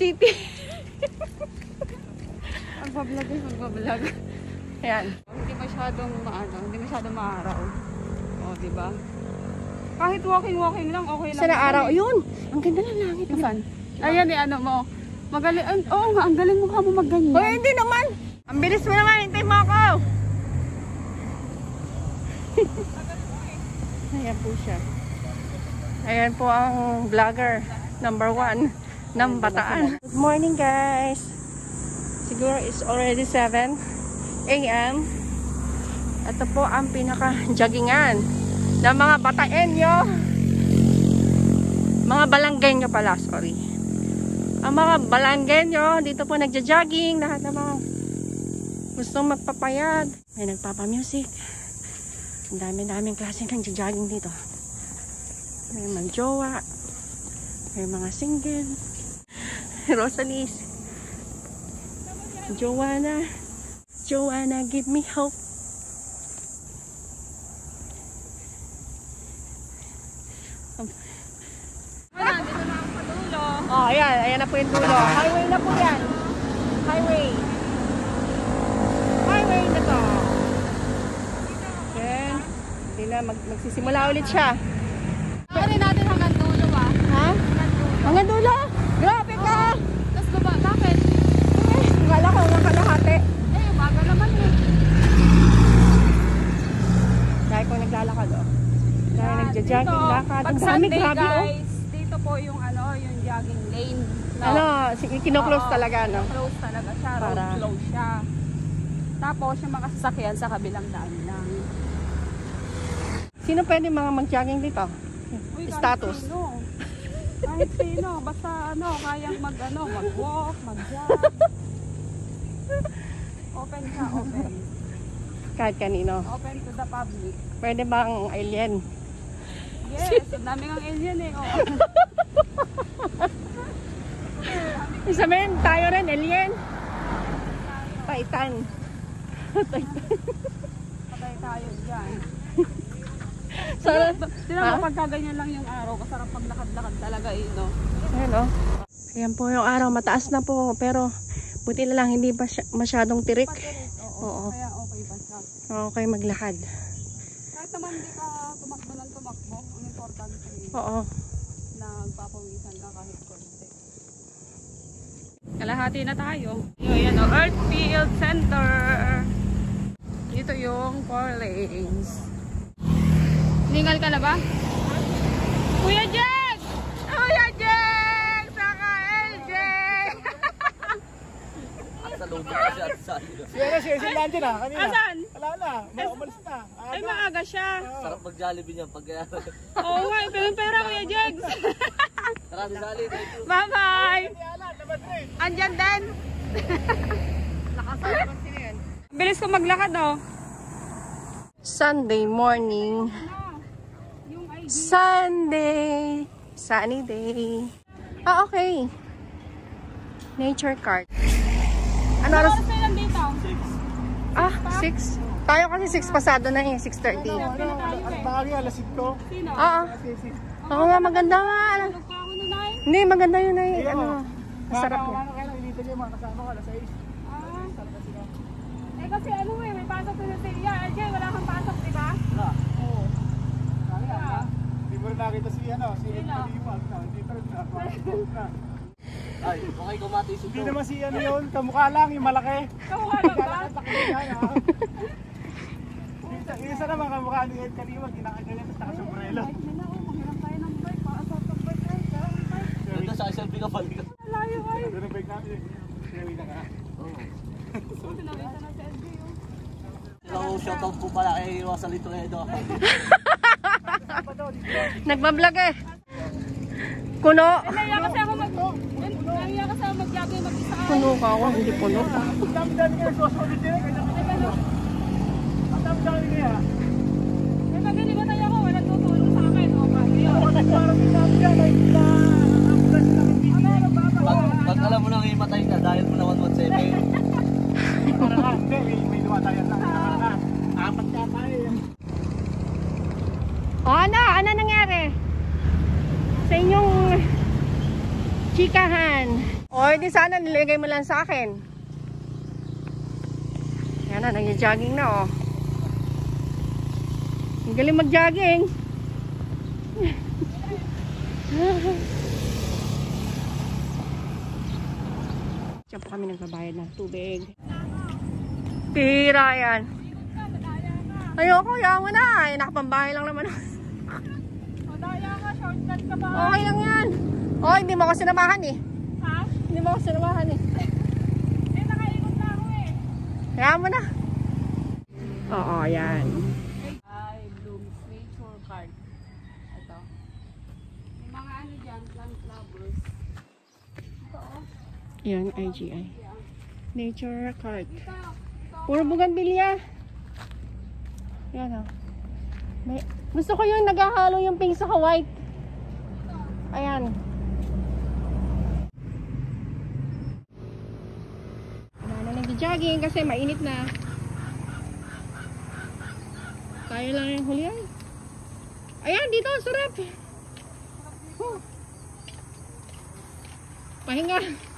City. Magbablog eh, magbablog. Ayan. Hindi masyadong maaraw. O, diba? Kahit walking lang, okay lang. Sana araw. Yun! Ang ganda ng langit. Saan? Ayan eh, ano mo. Magaling. Oo nga, ang galing mo magganyan. Hoy, hindi naman. Ang bilis mo naman. Hintay mo ako. Ayan po siya. Ayan po ang vlogger number 1 ng Bataan. Good morning guys. Siguro it's already 7 AM. Ito po ang pinaka-joggingan ng mga Bataenyo. Mga Balanggenyo pala, sorry. Ang mga Balanggenyo, dito po nagja-jogging. Lahat ng mga gustong magpapayat. May nagpapa-music. Ang dami-daming klase ng jogging dito. May mga jowa. May mga single. Rosalis. Joanna. Joanna, give me hope. Dito na ako sa dulo. Oh, ayan. Ayan na po yung dulo. Highway na po yan. Highway. Highway na to. Okay. Hindi na. Magsisimula ulit siya. Rin natin hanggang dulo ba? Ha? Hanggang dulo? Grabe ka! Tapos diba, bakit? Akala ko hanggang kalahati. Umaga naman eh. Dahil ko naglalakad oh. Dahil nagja-jogging, lakad. Pag Ang dami, Sunday grabe oh. guys, dito po yung yung jogging lane. No? Ano, kino-close talaga no? Close talaga siya, road Para- close siya. Tapos yung mga sasakyan sa kabilang daan lang. Sino pwede mga mag-jogging dito? Uy, Status. Kahit sino, basta kayang mag-walk, mag-jog. Open siya, open. Kahit kanino. Open to the public. Pwede bang alien? Yes, ang daming ang alien eh. Oh. Sabihin, tayo rin, alien. Paitan. Patay tayo dyan. Sana, Tinan mo pagka ganyan lang yung araw, kasarap paglakad-lakad talaga eh, no? ayan o. Ayan po yung araw, mataas na po. Pero, buti na lang, hindi pa masyadong tirik. Oo. Kaya okay pa siya. Okay, maglakad. Kahit naman hindi ka tumakbo ng tumakbo, ang importante Oo. na nagpapawisan ka kahit konti. Kalahati na tayo. Ayan o, Earthfield Center. Dito yung 4 lanes. Ningal ka na ba? Kuya Jack! Kuya Jack! Saka LJ! Sa loob na siya at sa Si Landin na, kanina. Asan? Wala na, umalis na. Ay, maaga siya. sarap mag-Jollibee niyan pag Oo nga, yung pera Kuya Jack. tara si Sally. Bye-bye! Andyan din. Bilis ko maglakad oh. Sunday morning. Sunday. Sunny day. Ah, okay. Nature card. Ano oras? Oras na lang dito. 6. Tayo kasi 6 pasado na eh. 6:30. At bagay, alasit ko. Sino? Oo nga, maganda nga. Tulog pa ako nun ay. Hindi, maganda yun ay. Ano, masarap yan. Ano kaya, dito niya mga kasama ko, alas 6. Eh kasi may pasok sa Celia. LJ, wala kang pasok, di ba? Wala. Oo. Hindi mo rin nakita si Kalimag. Dito rin na. Ay, okay kumati si Hindi naman si yun, kamukha lang, yung malaki. Kamukha lang ba? Isa naman kamukha ni Ed Kalimag, ginakaganyan, tapos nakasombrelo. Ay, may nako, maghiram tayo ng bike. Paasok ng bike ay. Ganda sa selfie ka balik. Layo ay. Doon ang bike namin, sinawin na nga. Sinawisa na sa LJ oh. Hello, shoutout po pala kay Rosalito Edo. Nagbablog eh. Kuno. Nahiya kasi ako mag-jogging mag-isa. Puno ka ako, hindi puno. Ang dami-dami nga, susunod din. Ang dami-dami nga. Eh pag hindi matay ako, walang tutulong sa akin. O kasi yun. Parang dami nga, Pag alam mo nang imatay ka dahil mo na 117. may lumatayan lang. Apat ka tayo. O ano nangyari? Sa inyong chikahan. Or pwede sana nilagay mo lang sa akin. Yan na, nag-jogging na oh. Ang galing mag-jogging. Diyan po kami nagbabayad ng tubig. Pira yan. Ayoko, yawa mo na. Ay, nakapambahay lang naman. Madaya ka, shortcut ka ba? Okay lang yan. Oh, hindi mo ako sinamahan eh. Ha? Hindi mo ako sinamahan eh. Eh, nakaikot na ako eh. Kaya mo na. Oo, yan. Ay, Blooms Nature Card. Ito. Yung mga ano dyan, plant lovers. Ito oh. Yan, IGI. Nature card. Ito. Puro buganbilya. Yan o. Gusto ko yung naghahalo yung pink sa white. Ayan. Wala na nag-jogging kasi mainit na. Tayo lang yung huli ay. Ayan, dito, sarap. Pahinga.